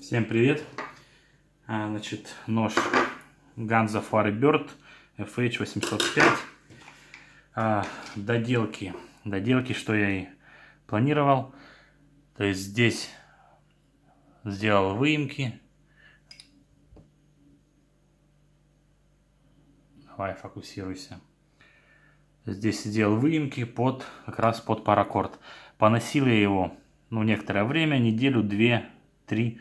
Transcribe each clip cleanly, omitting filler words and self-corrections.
Всем привет! Значит, нож Ганза Firebird FH805. Доделки, что я и планировал. То есть здесь сделал выемки. Давай, фокусируйся. Здесь сделал выемки как раз под паракорд. Поносил я его некоторое время, неделю, 2-3.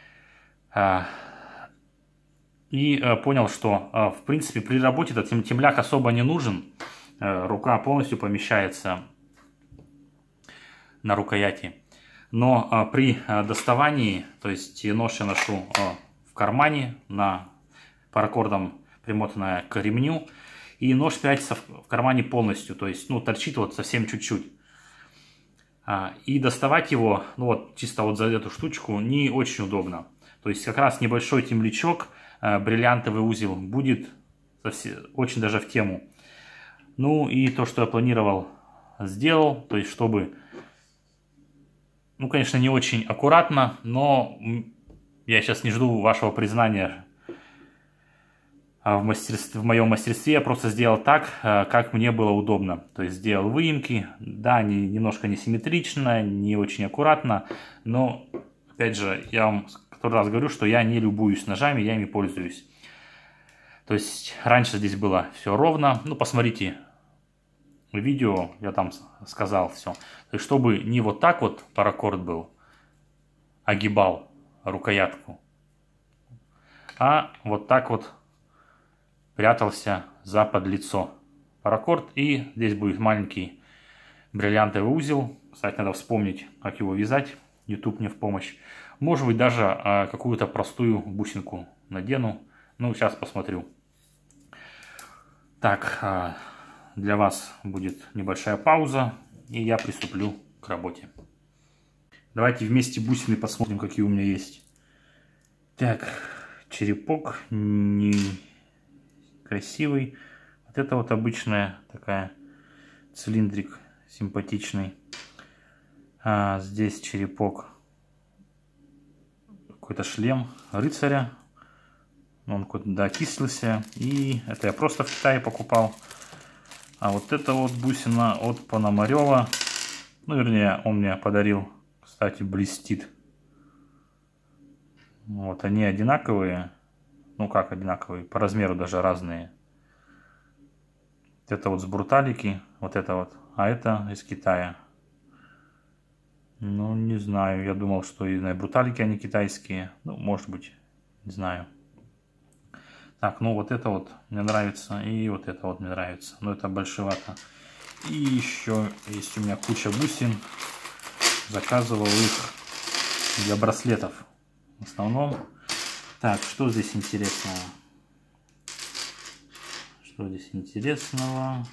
И понял, что в принципе при работе этот темляк особо не нужен. Рука полностью помещается на рукояти. Но при доставании, то есть нож я ношу в кармане, на паракордом примотанная к ремню, и нож прячется в кармане полностью, то есть торчит вот совсем чуть-чуть. И доставать его, чисто вот за эту штучку не очень удобно. То есть как раз небольшой темлячок, бриллиантовый узел будет очень даже в тему. Ну и то, что я планировал, сделал. То есть чтобы, конечно, не очень аккуратно, но я сейчас не жду вашего признания в моем мастерстве. Я просто сделал так, как мне было удобно. То есть сделал выемки. Да, немножко несимметрично, не очень аккуратно. Но, опять же, я вам который раз говорю, что я не любуюсь ножами, я ими пользуюсь. То есть раньше здесь было все ровно. Посмотрите видео, я там сказал все. То есть чтобы не вот так вот паракорд был, огибал рукоятку, а вот так вот прятался за подлицо паракорд. И здесь будет маленький бриллиантовый узел. Кстати, надо вспомнить, как его вязать. YouTube мне в помощь. Может быть, даже какую-то простую бусинку надену. Сейчас посмотрю. Так, для вас будет небольшая пауза, и я приступлю к работе. Давайте вместе бусины посмотрим, какие у меня есть. Так, черепок красивый. Вот это вот обычная такая цилиндрик симпатичный. Здесь черепок, какой-то шлем рыцаря. Он куда-то окислился. И это я просто в Китае покупал. А вот это вот бусина от Пономарева. Вернее, он мне подарил. Кстати, блестит. Вот они одинаковые. Как одинаковые? По размеру даже разные. Это вот с бруталики. Вот это вот. А это из Китая. Не знаю. Я думал, что и бруталики они китайские. Может быть. Не знаю. Так, вот это вот мне нравится. И вот это вот мне нравится. Но это большевато. И еще есть у меня куча бусин. Заказывал их для браслетов. В основном. Так, что здесь интересного? Что здесь интересного?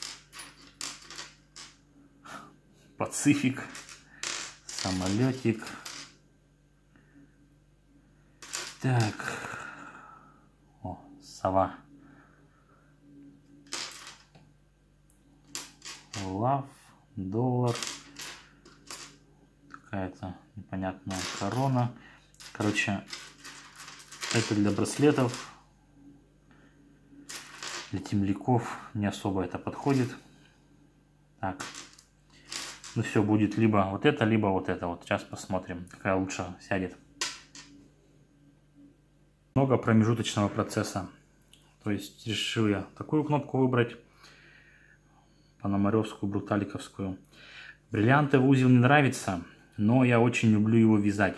Пацифик. Самолетик. Так. Сова. Лав. Доллар. Какая-то непонятная корона. Короче, это для браслетов. Для темляков не особо это подходит. Так. Все будет либо вот это, либо вот это. Вот сейчас посмотрим, какая лучше сядет. Много промежуточного процесса. То есть решил я такую кнопку выбрать. Пономаревскую, бруталиковскую. Бриллиантовый узел не нравится, но я очень люблю его вязать.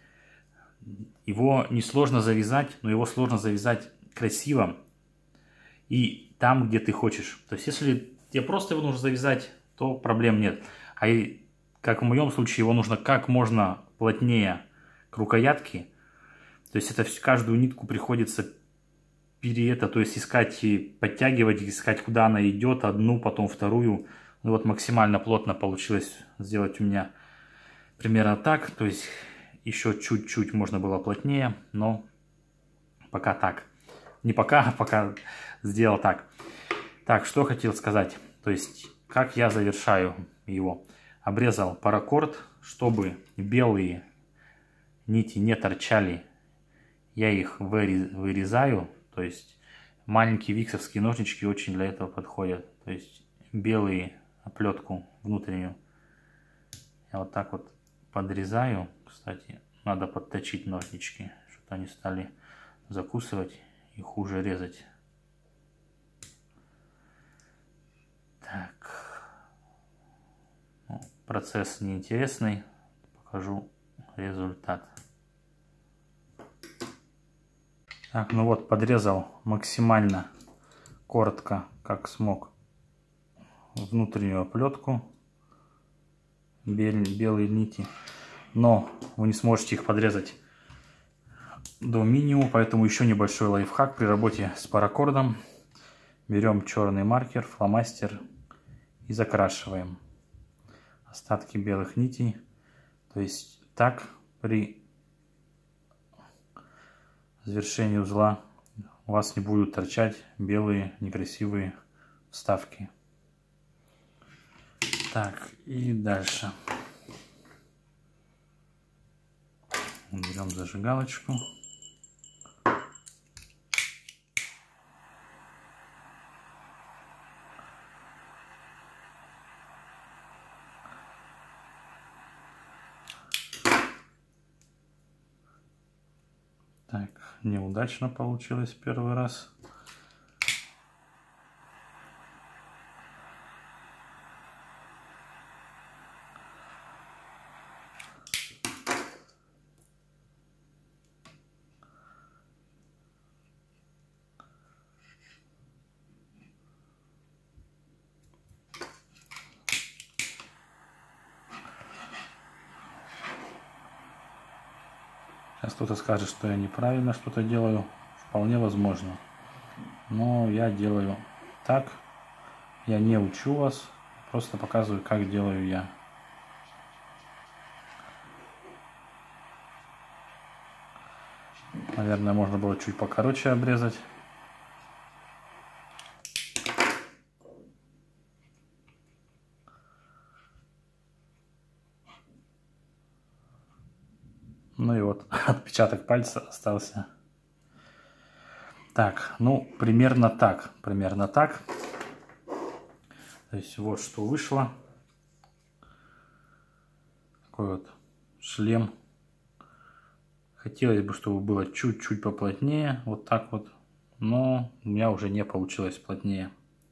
Его несложно завязать, но его сложно завязать красиво. И там, где ты хочешь. То есть если тебе просто его нужно завязать, то проблем нет. А как в моем случае, его нужно как можно плотнее к рукоятке. То есть это каждую нитку приходится то есть искать и подтягивать, искать, куда она идет, одну, потом вторую. Максимально плотно получилось сделать у меня примерно так. То есть еще чуть-чуть можно было плотнее, но пока так. Не пока, а пока сделал так. Так, что хотел сказать. То есть, как я завершаю его. Обрезал паракорд, чтобы белые нити не торчали, я их вырезаю. То есть маленькие виксовские ножнички очень для этого подходят. То есть белую оплетку внутреннюю я вот так вот подрезаю. Кстати, надо подточить ножнички, чтобы они стали закусывать и хуже резать. Так, ну, процесс неинтересный, покажу результат. Так, ну вот, подрезал максимально коротко, как смог, внутреннюю оплетку, белые нити, но вы не сможете их подрезать до минимума, поэтому еще небольшой лайфхак при работе с паракордом. Берем черный маркер, фломастер и закрашиваем остатки белых нитей. То есть так при завершении узла у вас не будут торчать белые некрасивые вставки. Так, и дальше берем зажигалочку. Так, неудачно получилось первый раз. Сейчас кто-то скажет, что я неправильно что-то делаю. Вполне возможно. Но я делаю так. Я не учу вас. Просто показываю, как делаю я. Наверное, можно было чуть покороче обрезать. Ну и вот отпечаток пальца остался. Так, ну примерно так. Примерно так. То есть вот что вышло. Такой вот шлем. Хотелось бы, чтобы было чуть-чуть поплотнее. Вот так вот. Но у меня уже не получилось плотнее.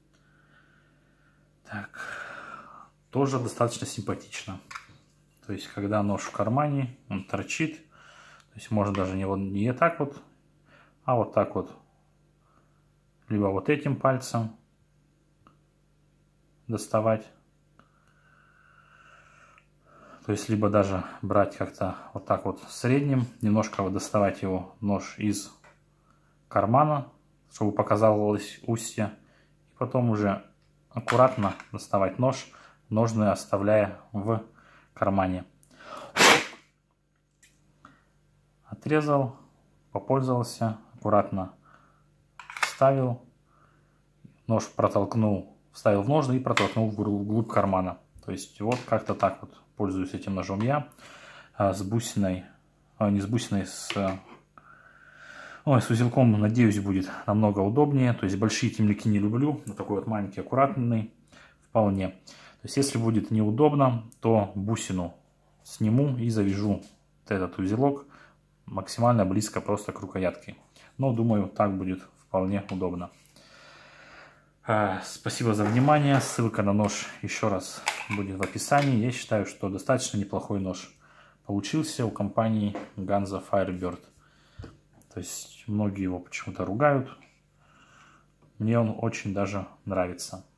Так. Тоже достаточно симпатично. То есть, когда нож в кармане, он торчит. То есть, можно даже не так вот, а вот так вот. Либо вот этим пальцем доставать. То есть, либо даже брать как-то вот так вот средним. Немножко вот доставать его нож из кармана, чтобы показалось устье. И потом уже аккуратно доставать нож, ножны оставляя в кармане. Отрезал, попользовался, аккуратно вставил, нож протолкнул, вставил в ножны и протолкнул вглубь кармана. То есть вот как-то так вот пользуюсь этим ножом я. С бусиной, не с бусиной, с узелком, надеюсь, будет намного удобнее. То есть большие темляки не люблю, но такой вот маленький, аккуратный вполне. То есть если будет неудобно, то бусину сниму и завяжу вот этот узелок максимально близко просто к рукоятке. Но думаю, так будет вполне удобно. Спасибо за внимание. Ссылка на нож еще раз будет в описании. Я считаю, что достаточно неплохой нож получился у компании Ganza Firebird. То есть многие его почему-то ругают. Мне он очень даже нравится.